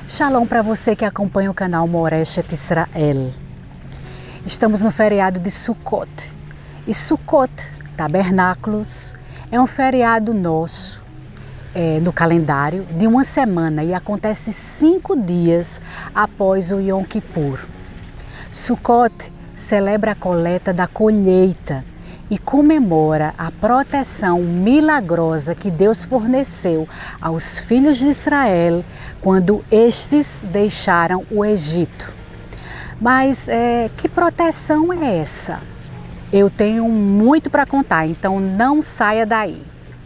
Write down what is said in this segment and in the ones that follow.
Shalom para você que acompanha o canal Moreshet Israel. Estamos no feriado de Sukkot. E Sukkot, Tabernáculos, é um feriado nosso no calendário de uma semana e acontece 5 dias após o Yom Kippur. Sukkot celebra a coleta da colheita e comemora a proteção milagrosa que Deus forneceu aos filhos de Israel quando estes deixaram o Egito. Mas que proteção é essa? Eu tenho muito para contar, então não saia daí.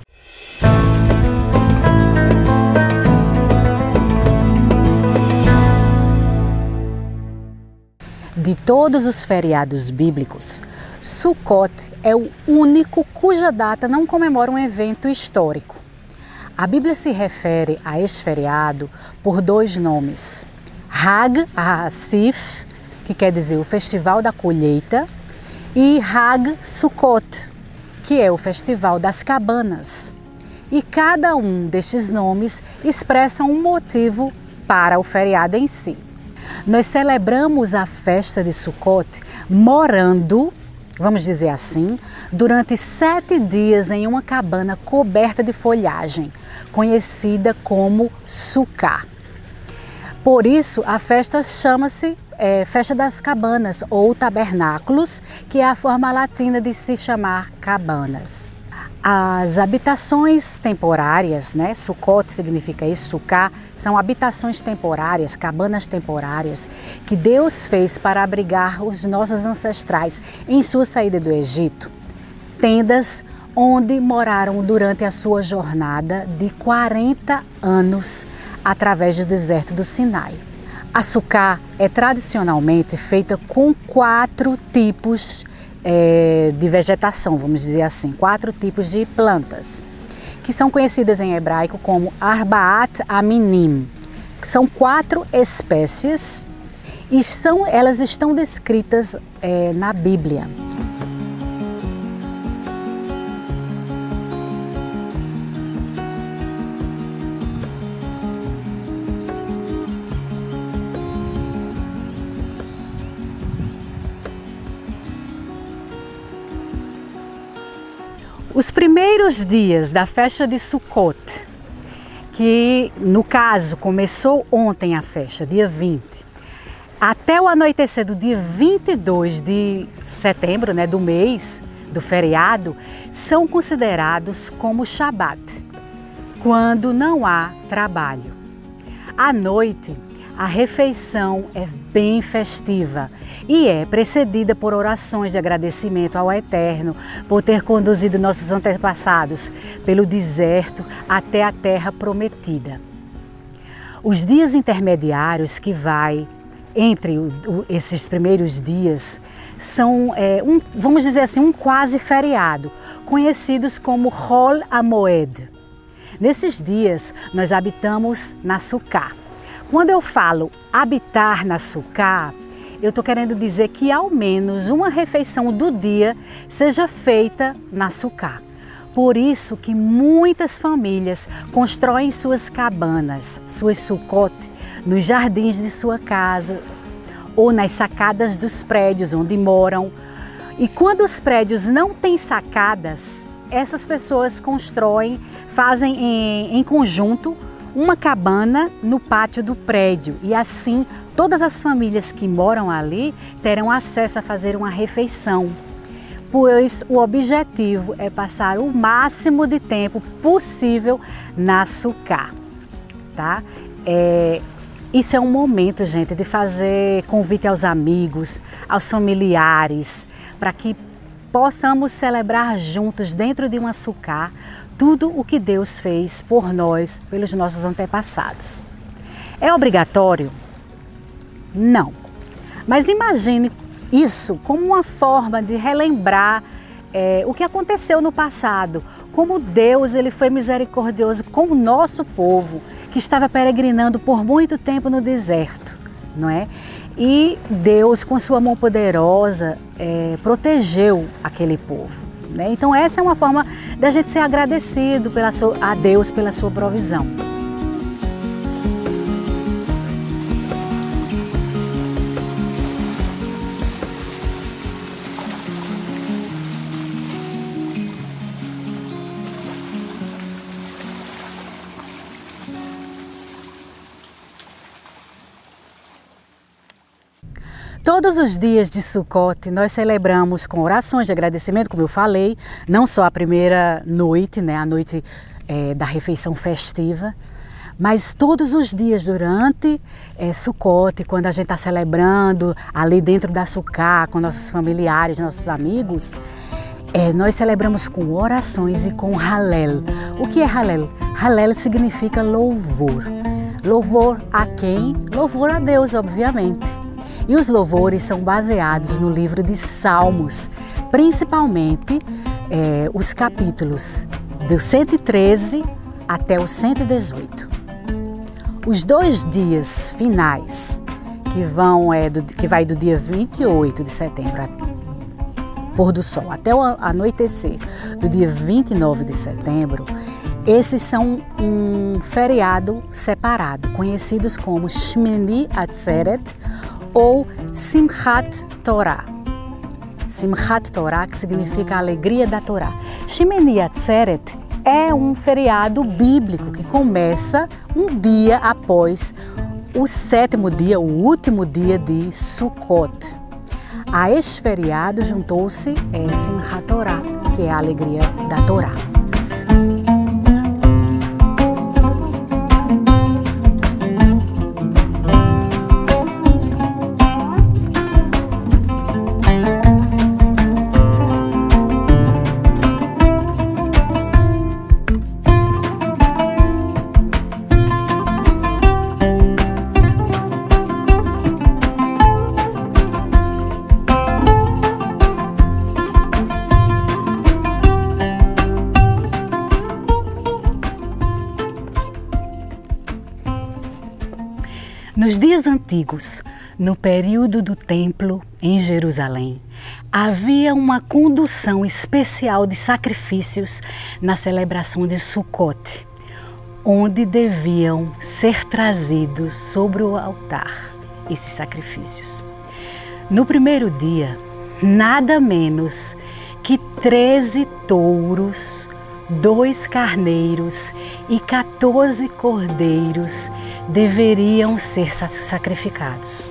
De todos os feriados bíblicos, Sukkot é o único cuja data não comemora um evento histórico. A Bíblia se refere a este feriado por 2 nomes: Hag HaSif, que quer dizer o Festival da Colheita, e Hag Sukkot, que é o Festival das Cabanas. E cada um destes nomes expressa um motivo para o feriado em si. Nós celebramos a festa de Sukkot morando, vamos dizer assim, durante 7 dias em uma cabana coberta de folhagem, conhecida como Sukkah. Por isso, a festa chama-se Festa das Cabanas ou Tabernáculos, que é a forma latina de se chamar cabanas. As habitações temporárias, Sukkot significa isso, Sukkah, são habitações temporárias, cabanas temporárias, que Deus fez para abrigar os nossos ancestrais em sua saída do Egito. Tendas onde moraram durante a sua jornada de 40 anos através do deserto do Sinai. A Sukkah é tradicionalmente feita com 4 tipos de vegetação, vamos dizer assim, 4 tipos de plantas, que são conhecidas em hebraico como Arbaat Aminim. São 4 espécies e elas estão descritas na Bíblia. Os primeiros dias da festa de Sukkot, que no caso começou ontem a festa, dia 20, até o anoitecer do dia 22 de setembro, do mês, do feriado, são considerados como Shabat, quando não há trabalho. À noite, a refeição é bem festiva e é precedida por orações de agradecimento ao Eterno por ter conduzido nossos antepassados pelo deserto até a terra prometida. Os dias intermediários que vai entre esses primeiros dias são, vamos dizer assim, um quase feriado, conhecidos como Hol HaMoed. Nesses dias nós habitamos na Sukkah. Quando eu falo habitar na Sukkah, eu estou querendo dizer que ao menos uma refeição do dia seja feita na Sukkah. Por isso que muitas famílias constroem suas cabanas, suas Sukkot, nos jardins de sua casa ou nas sacadas dos prédios onde moram. E quando os prédios não têm sacadas, essas pessoas fazem em conjunto uma cabana no pátio do prédio e assim todas as famílias que moram ali terão acesso a fazer uma refeição, pois o objetivo é passar o máximo de tempo possível na Sukkah, tá? Isso é um momento, gente, de fazer convite aos amigos, aos familiares, para que possamos celebrar juntos dentro de uma Sukkah tudo o que Deus fez por nós, pelos nossos antepassados. É obrigatório? Não. Mas imagine isso como uma forma de relembrar o que aconteceu no passado, como Deus ele foi misericordioso com o nosso povo, que estava peregrinando por muito tempo no deserto, não é? E Deus, com sua mão poderosa, protegeu aquele povo. Então essa é uma forma da gente ser agradecido a Deus pela sua provisão. Todos os dias de Sukkot nós celebramos com orações de agradecimento, como eu falei, não só a primeira noite, né, a noite da refeição festiva, mas todos os dias durante Sukkot, quando a gente está celebrando ali dentro da Sukkah, com nossos familiares, nossos amigos, nós celebramos com orações e com Hallel. O que é Hallel? Hallel significa louvor. Louvor a quem? Louvor a Deus, obviamente. E os louvores são baseados no livro de Salmos, principalmente os capítulos do 113 até o 118. Os 2 dias finais, que vai do dia 28 de setembro, pôr do sol, até o anoitecer do dia 29 de setembro, esses são um feriado separado, conhecidos como Shmini Atzeret ou Simchat Torah. Simchat Torah, que significa a alegria da Torá. Shmini Atzeret é um feriado bíblico que começa um dia após o 7º dia, o último dia de Sukkot. A esse feriado juntou-se Simchat Torah, que é a alegria da Torá. Nos dias antigos, no período do templo em Jerusalém, havia uma condução especial de sacrifícios na celebração de Sukkot, onde deviam ser trazidos sobre o altar esses sacrifícios. No primeiro dia, nada menos que 13 touros, 2 carneiros e 14 cordeiros deveriam ser sacrificados.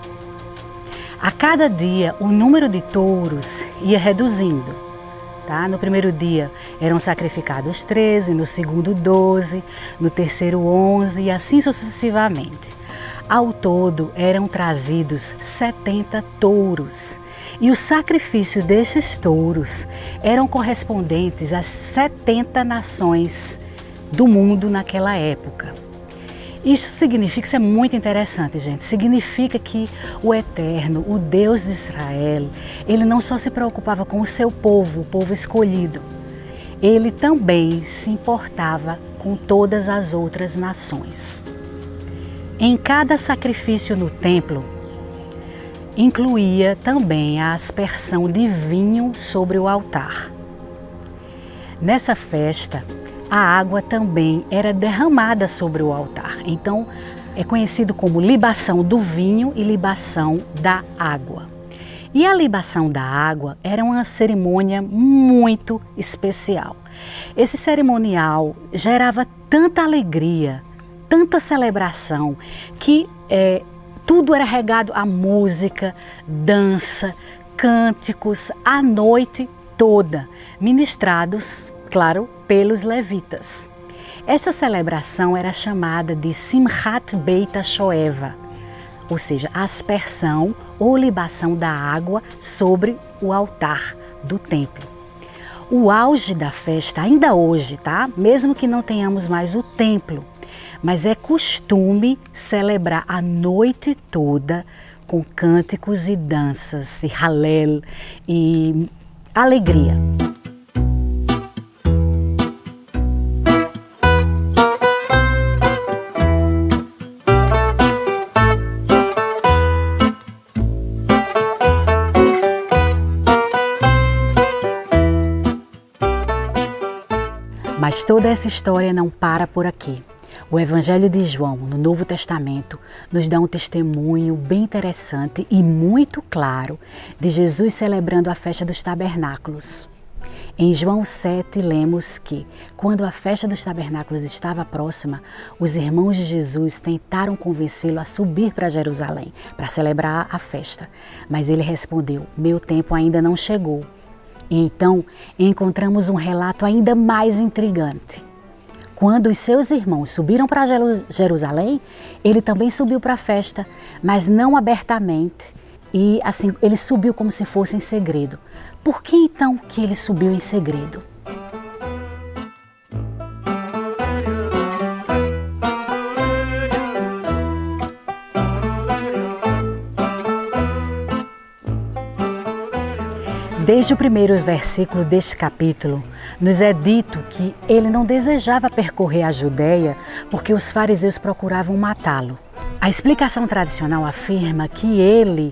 A cada dia, o número de touros ia reduzindo. Tá? No primeiro dia eram sacrificados 13, no segundo 12, no terceiro 11 e assim sucessivamente. Ao todo eram trazidos 70 touros. E o sacrifício destes touros eram correspondentes às 70 nações do mundo naquela época. Isso significa, isso é muito interessante, gente, significa que o Eterno, o Deus de Israel, ele não só se preocupava com o seu povo, o povo escolhido, ele também se importava com todas as outras nações. Em cada sacrifício no templo, incluía também a aspersão de vinho sobre o altar. Nessa festa, a água também era derramada sobre o altar. Então, é conhecido como libação do vinho e libação da água. E a libação da água era uma cerimônia muito especial. Esse cerimonial gerava tanta alegria, tanta celebração, que tudo era regado a música, dança, cânticos, a noite toda, ministrados, claro, pelos levitas. Essa celebração era chamada de Simchat Beit HaShoeva, ou seja, a aspersão ou libação da água sobre o altar do templo. O auge da festa, ainda hoje, tá? Mesmo que não tenhamos mais o templo, mas é costume celebrar a noite toda com cânticos e danças, e Hallel e alegria. Mas toda essa história não para por aqui. O Evangelho de João, no Novo Testamento, nos dá um testemunho bem interessante e muito claro de Jesus celebrando a festa dos tabernáculos. Em João 7, lemos que, quando a festa dos tabernáculos estava próxima, os irmãos de Jesus tentaram convencê-lo a subir para Jerusalém para celebrar a festa. Mas ele respondeu: meu tempo ainda não chegou. E então encontramos um relato ainda mais intrigante. Quando os seus irmãos subiram para Jerusalém, ele também subiu para a festa, mas não abertamente. E assim, ele subiu como se fosse em segredo. Por que então que ele subiu em segredo? Desde o primeiro versículo deste capítulo, nos é dito que ele não desejava percorrer a Judéia porque os fariseus procuravam matá-lo. A explicação tradicional afirma que ele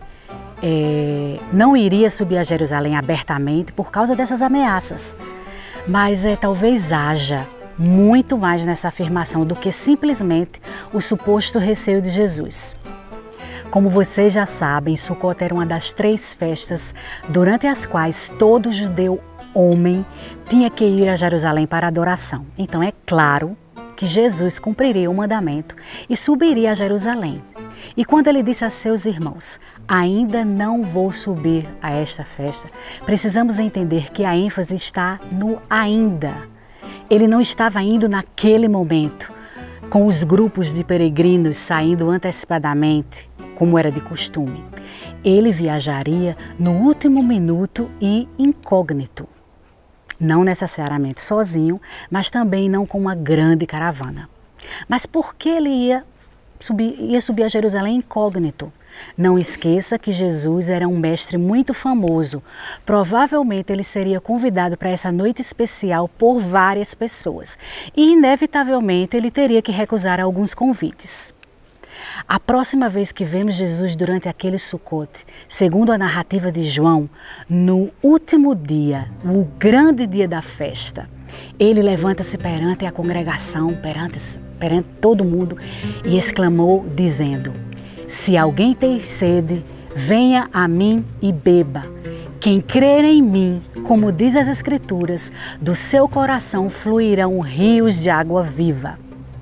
não iria subir a Jerusalém abertamente por causa dessas ameaças. Mas talvez haja muito mais nessa afirmação do que simplesmente o suposto receio de Jesus. Como vocês já sabem, Sucot era uma das 3 festas durante as quais todo judeu homem tinha que ir a Jerusalém para adoração. Então é claro que Jesus cumpriria o mandamento e subiria a Jerusalém. E quando ele disse a seus irmãos: ainda não vou subir a esta festa, precisamos entender que a ênfase está no ainda. Ele não estava indo naquele momento, com os grupos de peregrinos saindo antecipadamente, como era de costume. Ele viajaria no último minuto e incógnito. Não necessariamente sozinho, mas também não com uma grande caravana. Mas por que ele ia subir a Jerusalém incógnito? Não esqueça que Jesus era um mestre muito famoso. Provavelmente ele seria convidado para essa noite especial por várias pessoas. E inevitavelmente ele teria que recusar alguns convites. A próxima vez que vemos Jesus durante aquele Sucot, segundo a narrativa de João, no último dia, o grande dia da festa, ele levanta-se perante a congregação, perante todo mundo e exclamou dizendo: se alguém tem sede, venha a mim e beba. Quem crer em mim, como diz as Escrituras, do seu coração fluirão rios de água viva.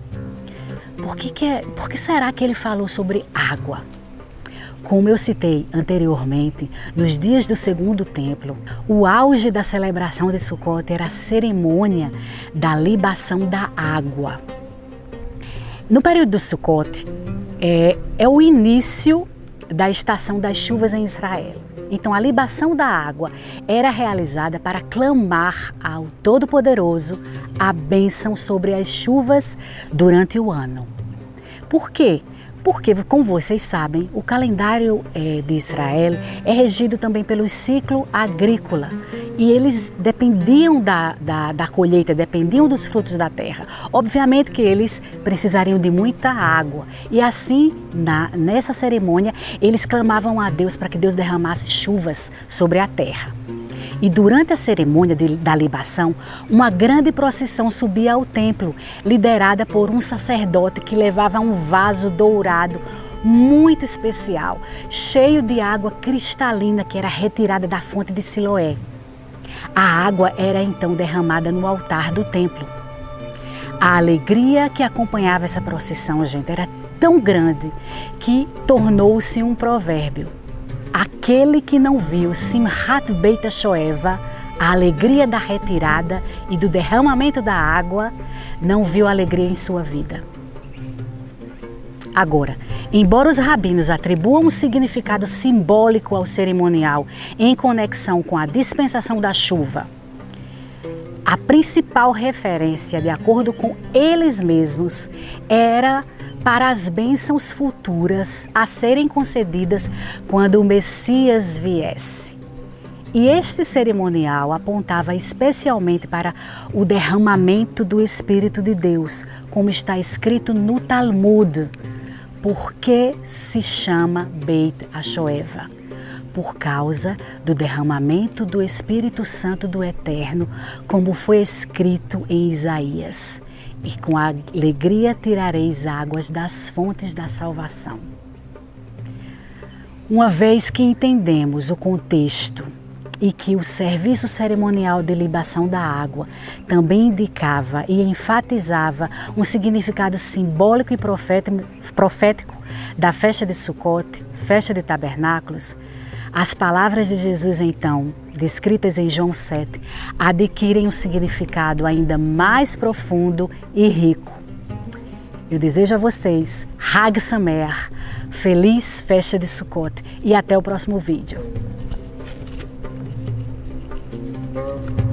Por que será que ele falou sobre água? Como eu citei anteriormente, nos dias do Segundo Templo, o auge da celebração de Sucot era a cerimônia da libação da água. No período do Sucot, é o início da estação das chuvas em Israel. Então a libação da água era realizada para clamar ao Todo-Poderoso a bênção sobre as chuvas durante o ano. Por quê? Porque, como vocês sabem, o calendário de Israel é regido também pelo ciclo agrícola e eles dependiam da colheita, dependiam dos frutos da terra. Obviamente que eles precisariam de muita água e assim, nessa cerimônia, eles clamavam a Deus para que Deus derramasse chuvas sobre a terra. E durante a cerimônia da libação, uma grande procissão subia ao templo, liderada por um sacerdote que levava um vaso dourado muito especial, cheio de água cristalina que era retirada da fonte de Siloé. A água era então derramada no altar do templo. A alegria que acompanhava essa procissão, gente, era tão grande que tornou-se um provérbio. Aquele que não viu Simhat Beit HaShoeva, a alegria da retirada e do derramamento da água, não viu alegria em sua vida. Agora, embora os rabinos atribuam um significado simbólico ao cerimonial em conexão com a dispensação da chuva, a principal referência, de acordo com eles mesmos, era para as bênçãos futuras a serem concedidas quando o Messias viesse. E este cerimonial apontava especialmente para o derramamento do Espírito de Deus, como está escrito no Talmud. Por que se chama Beit HaShoeva? Por causa do derramamento do Espírito Santo do Eterno, como foi escrito em Isaías. E com alegria tirareis águas das fontes da salvação. Uma vez que entendemos o contexto e que o serviço cerimonial de libação da água também indicava e enfatizava um significado simbólico e profético da festa de Sucote, festa de tabernáculos, as palavras de Jesus, então, descritas em João 7, adquirem um significado ainda mais profundo e rico. Eu desejo a vocês, Hag Sameach, feliz festa de Sucote e até o próximo vídeo.